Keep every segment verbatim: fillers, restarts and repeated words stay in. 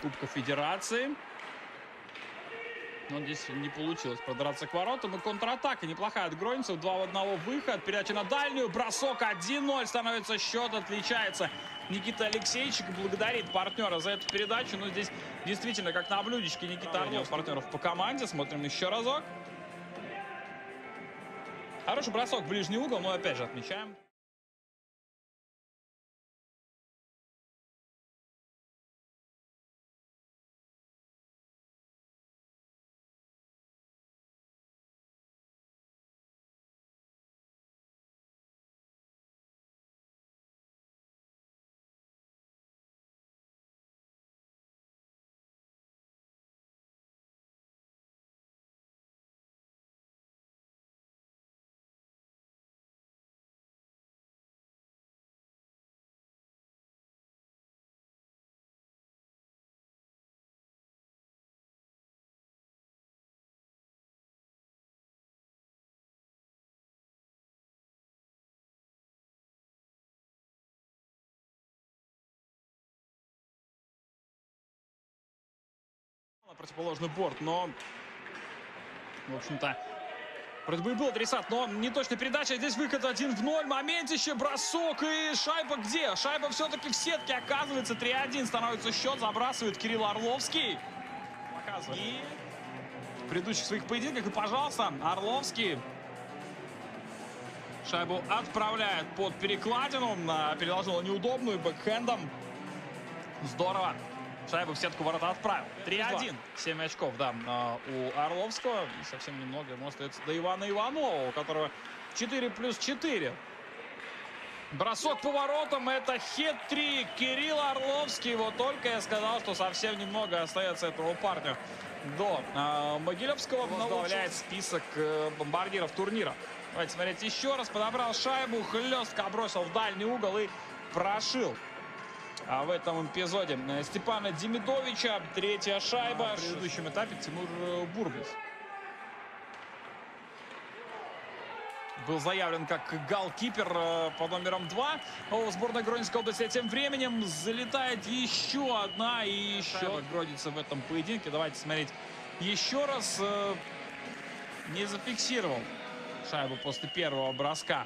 Кубка Федерации. Но здесь не получилось продраться к воротам. И контратака неплохая от гродненцев. Два в одного выход. Передача на дальнюю. Бросок один ноль. Становится счет. Отличается Никита Алексейчик. Благодарит партнера за эту передачу. Но здесь действительно как на блюдечке Никита Орлов. Партнеров по команде. Смотрим еще разок. Хороший бросок в ближний угол. Но опять же отмечаем. На противоположный борт, но, в общем-то, вроде бы и был адресат, но не точная передача. Здесь выход один в ноль. Моментище, бросок и шайба где? Шайба все-таки в сетке оказывается. три один становится счет. Забрасывает Кирилл Орловский. И в предыдущих своих поединках. И, пожалуйста, Орловский шайбу отправляет под перекладину. Переложил неудобную бэкхендом. Здорово. Шайбу в сетку ворота отправил. три один. семь очков, да, у Орловского. И совсем немного ему остается до Ивана Иванова, у которого четыре плюс четыре. Бросок по воротам. Это хет-трик. Кирилл Орловский. Вот только я сказал, что совсем немного остается этому парню до э, Могилевского. Возглавляет список э, бомбардиров турнира. Давайте смотреть еще раз. Подобрал шайбу. Хлестко бросил в дальний угол и прошил. А в этом эпизоде Степана Демидовича. Третья шайба. В предыдущем этапе Тимур Бурбис был заявлен как голкипер под номером два. В сборной Гродненской области тем временем залетает еще одна. И еще Гродница в этом поединке. Давайте смотреть еще раз. Не зафиксировал шайбу после первого броска.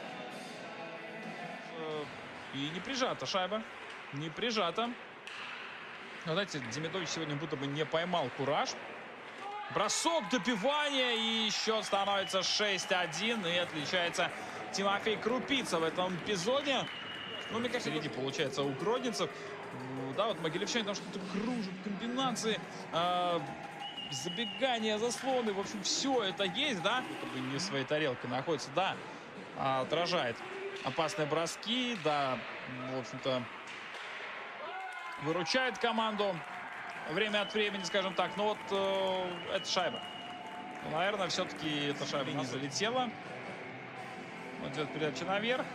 И не прижата шайба. Не прижата. Но, знаете, Демидович сегодня будто бы не поймал кураж. Бросок, добивание. И счет становится шесть один. И отличается Тимофей Крупица в этом эпизоде. Ну, мне кажется, впереди получается у гродненцев. Да, вот могилевчане там что-то кружат, комбинации, э, забегания, заслоны. В общем, все это есть, да. Будто бы не в своей тарелке находится, да. Отражает опасные броски, да, в общем-то, выручает команду время от времени, скажем так. Но вот э, эта шайба, ну, наверное, все-таки эта шайба не залетела. Вот идет передача наверх.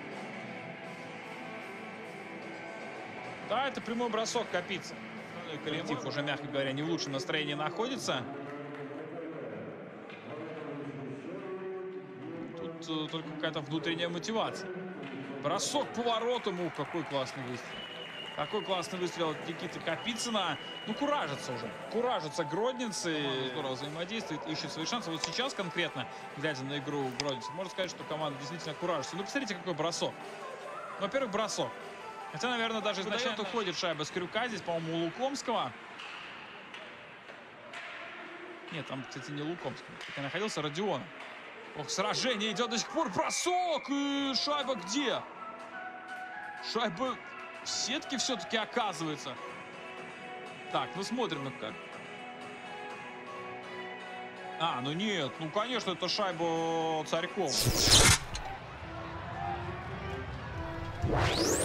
Да, это прямой бросок Копицы. Коллектив уже, мягко говоря, не в лучшем настроении находится. Тут только какая-то внутренняя мотивация. Бросок поворотом. Ух, какой классный выстрел. Какой классный выстрел от Никиты Копицына. Ну, куражится уже. Куражится гродненцы. Здорово взаимодействует, ищет свои шансы. Вот сейчас конкретно, глядя на игру гродненцев, можно сказать, что команда действительно куражится. Ну, посмотрите, какой бросок. Во-первых, бросок. Хотя, наверное, даже изначально уходит шайба с крюка. Здесь, по-моему, у Лукомского. Нет, там, кстати, не Лукомский. Так находился Родион. Ох, сражение идет до сих пор. Бросок! И шайба где? Шайба в сетке все-таки оказывается. Так, ну смотрим, ну как. А, ну нет. Ну, конечно, это шайба Царькова.